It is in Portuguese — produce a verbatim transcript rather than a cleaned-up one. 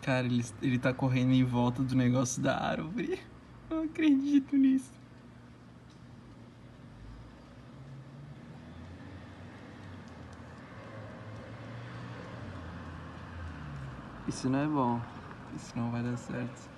Cara, ele, ele tá correndo em volta do negócio da árvore. Eu não acredito nisso. Isso não é bom. Isso não vai dar certo.